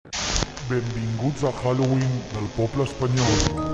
Benvinguts a Halloween del poble espanyol.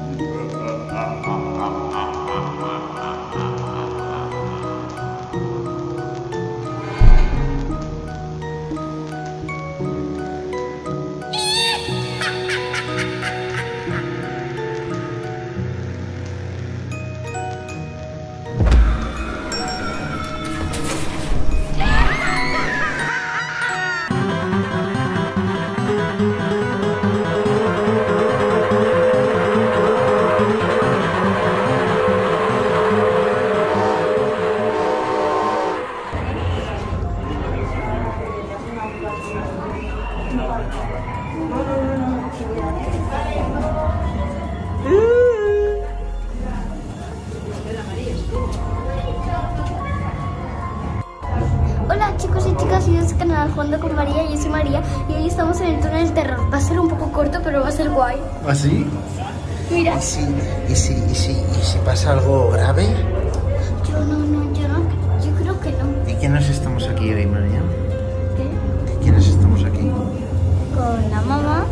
Hola chicos y chicas, bienvenidos al canal Jugando con María. Yo soy María y hoy estamos en el túnel del terror. Va a ser un poco corto, pero va a ser guay. ¿Ah, sí? Mira. ¿Y si pasa algo grave? Yo creo que no. ¿Y quiénes estamos aquí hoy, María? ¿Qué? ¿Quiénes estamos aquí? Con la mamá.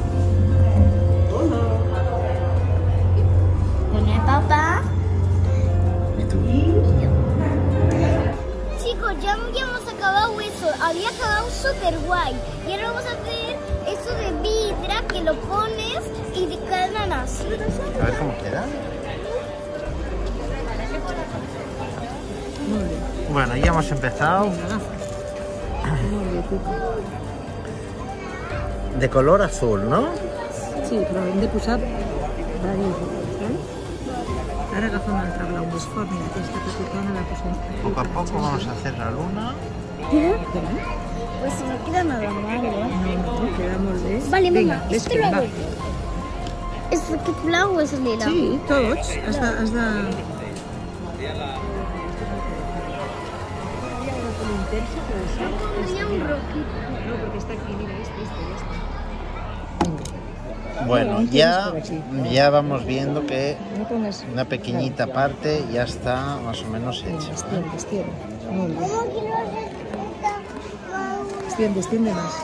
Con el papá. ¿Y tú? Chicos, ya hemos acabado eso. Había acabado súper guay. Y ahora vamos a hacer eso de vidra que lo pones y te quedan así. A ver cómo queda. Bueno, ya hemos empezado. De color azul, no? Sí, però hem de posar diversos colors, Ara agafem un altre blau més fort, mira, aquesta petitona la posem aquí. Poco a poco vamos a hacer la luna. Pues no queda nada mal, ¿eh? No, queda molt bé. Vale, Vinga, mamá, ves este que lo va. hago yo. ¿Es que blau o es lila? Sí, tots. Has de... Tenía un rojito. No, porque está aquí, mira, este. Bueno, ya vamos viendo que No pongas... una pequeñita parte ya está más o menos hecha. Extiende. Molt bé. Extiende más.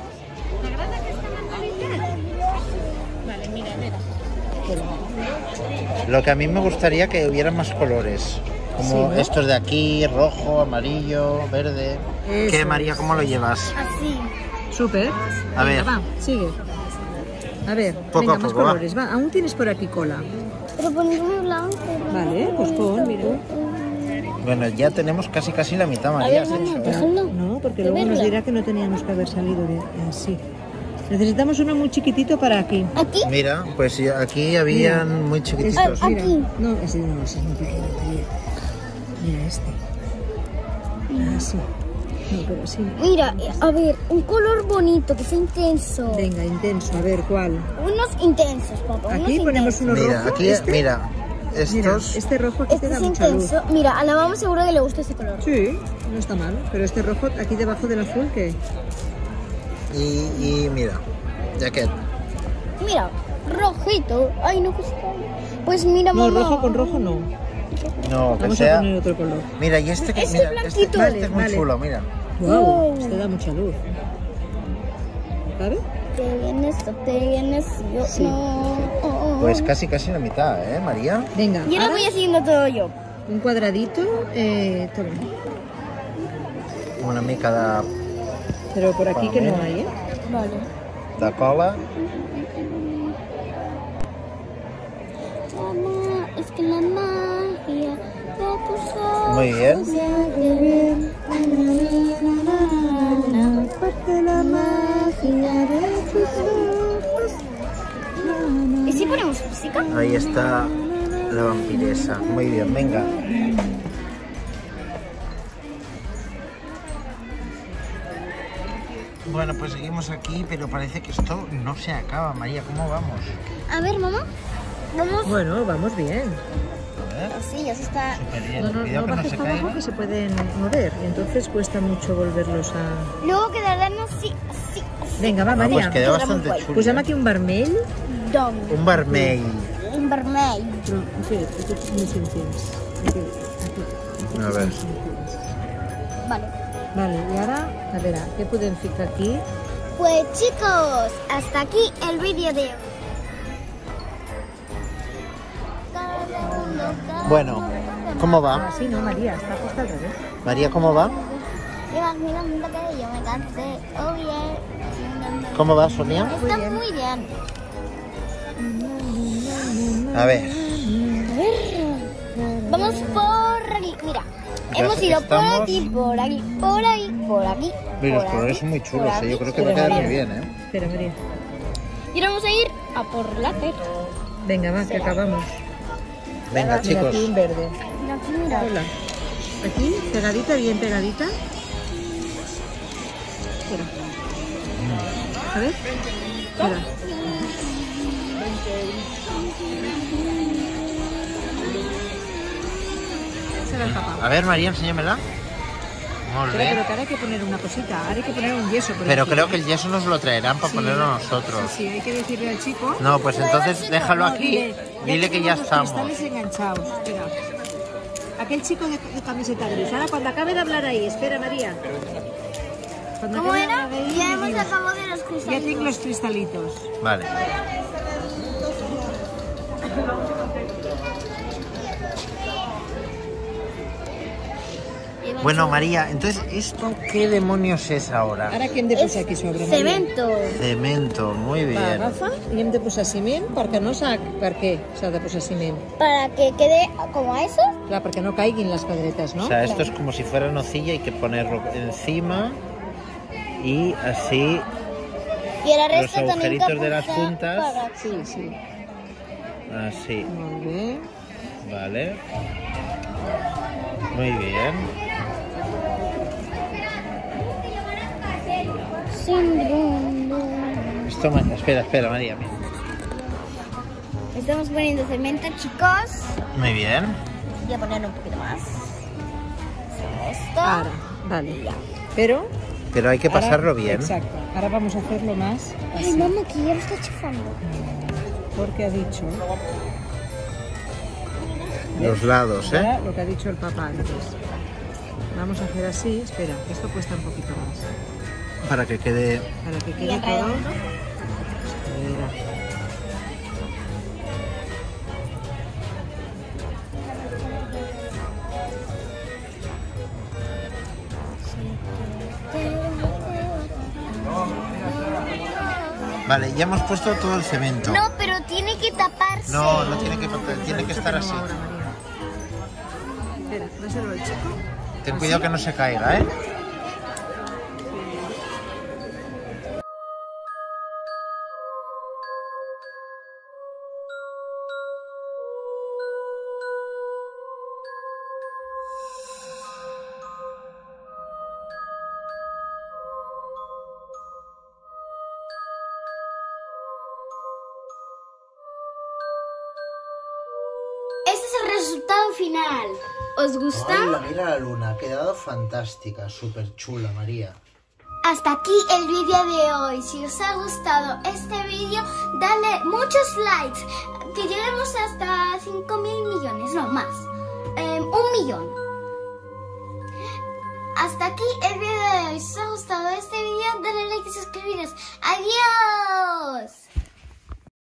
Lo que a mí me gustaría que hubiera más colores, como Sí, ¿no? estos de aquí, rojo, amarillo, verde. Eso ¿Qué, María, cómo lo llevas? Así. Súper. A Venga, ver. va, sigue. A ver, Poco venga, a más poco, va. colores. Va, aún tienes por aquí cola. Pero ponerme blanco. Vale, pues pon, mira. Bueno, ya tenemos casi la mitad, A María. ver, has mamá, hecho, ¿eh? déjalo. No, porque De luego nos verla. dirá que no teníamos que haber salido de así. Necesitamos uno muy chiquitito para aquí. ¿Aquí? Mira, pues ya aquí habían muy chiquititos. Ah, aquí. No, ese es muy pequeño. Mira este. Así. No, pero sí. Mira, a ver, un color bonito, que sea intenso. Venga, intenso. A ver, ¿cuál? Unos intensos, papá. Aquí unos ponemos intensos. uno Mira, rojo. aquí, este. mira, Mira, estos. este rojo aquí Este te da es mucha luz. intenso. Mira, a la mamá seguro que le gusta este color. Sí, no está mal. Pero este rojo aquí debajo del azul, ¿qué? Y mira, jaquet. Mira, rojito. Ay, no, pues. Pues mira, No, mamá. rojo con rojo no. No, que Vamos a sea. poner otro color. Mira, y este que Este mira, blanquito. este es muy Vale. chulo, mira. Wow, Wow. este da mucha luz. ¿Sabes? Te vienes, yo Sí. no. Pues casi la mitad, ¿eh, María? Venga, Y ahora ahora voy haciendo todo yo. un cuadradito, toma. Una mica de Pero por aquí que no hay, ¿eh? Vale. cola. Mamá, es que la magia de tus ojos. Muy bien. se hace ver. Porque la magia de tus ojos. ¿Y si ponemos música? Ahí está la vampiresa. Muy bien, venga. Bueno, pues seguimos aquí, pero parece que esto no se acaba, María. ¿Cómo vamos? A ver, mamá. Vamos. Bueno, vamos bien. A ver, Así, ya se está. súper bien. No Cuidado que no bajes se para abajo caiga. que se pueden mover y entonces cuesta mucho volverlos a... Luego quedarán así, así, así. Venga, va, Ah, María. pues queda Queda bastante muy guay. chulo. Pues llama aquí un vermell. Don. Un vermell. Un vermell. Però, espera, aquests no s'entens. Aquí. A ver. Vale. Vale, i ara, a veure, què podem ficar aquí? Pues chicos, hasta aquí el vídeo de hoy. Bueno, ¿cómo va? Así no, María, está puesta al revés. María, ¿cómo va? Imaginando que yo me cansé. Oh, bien. ¿Cómo va, Sonia? Está muy bien. A ver, Vamos por aquí. Mira, Ya hemos ido estamos- por aquí, por aquí, por ahí, por aquí. mira, los por colores aquí, son muy por chulos, aquí, yo creo que por va a quedar aquí. muy bien, ¿eh? Espera, María. Y ahora vamos a ir a por la cera. Venga, va, que acabamos. Venga, Mira, chicos. aquí en verde. Mira, aquí, mira. Hola. Aquí, pegadita, bien pegadita. Espera. A ver. Espera. Ese era el papá. A ver, María, enséñamela. Molt Pero bé. que ahora hay que poner una cosita, ahora hay que poner un yeso. por Pero encima. creo que el yeso nos lo traerán para Sí. ponerlo nosotros. Sí, sí, hay que decirle al chico. No, pues entonces déjalo No, aquí. Dile que ya tenemos los estamos. cristales enganchados. Espera. Aquel chico de camiseta gris. Ahora cuando acabe de hablar ahí, espera, María. Cuando ¿Cómo acabe de era? hablar ahí, Ya le hemos digo, acabado de los ya cristales. tengo los cristalitos. Vale. Bueno, María, entonces, ¿esto qué demonios es ahora? Ara què hem de posar aquí sobre, Maria? Cemento. Cemento, muy Va, bien. agafa i hem de posar ciment perquè no s'ha... Per què s'ha de posar ciment? Para que quede como eso. Clar, perquè no caiguin les pedretes, no? O sea, esto es como si fuera nocilla, hay que ponerlo encima y así Y el los resto también agujeritos de las puntas. Sí, sí. Así, Molt bé. vale. Muy bien. Esto, espera, María. Mira. Estamos poniendo cemento, chicos. Muy bien. Voy a poner un poquito más. Esto. Ara, vale. Pero... Pero hay que ara- pasarlo bien. Exacto. Ahora vamos a hacerlo más Ay, así. mamá, que ya lo está chufando. Porque ha dicho... Los lados, ¿eh? Ahora lo que ha dicho el papá antes. Vamos a hacer así. Espera, que esto cuesta un poquito más. Para que quede... Para que quede Bien todo... redondo. Espera. Vale, ya hemos puesto todo el cemento. No, pero tiene que taparse. No, no tiene que estar así. Ahora, María. Espera, dáselo al chico. Ten cuidado que no se caiga, ¿eh? Este es el resultado final. ¿Os gusta? Mira la luna, ha quedado fantástica, súper chula, María. Hasta aquí el vídeo de hoy. Si os ha gustado este vídeo, dale muchos likes. Que lleguemos hasta 5.000 millones, no más. 1 millón. Hasta aquí el vídeo de hoy. Si os ha gustado este vídeo, dale like y suscribiros. ¡Adiós!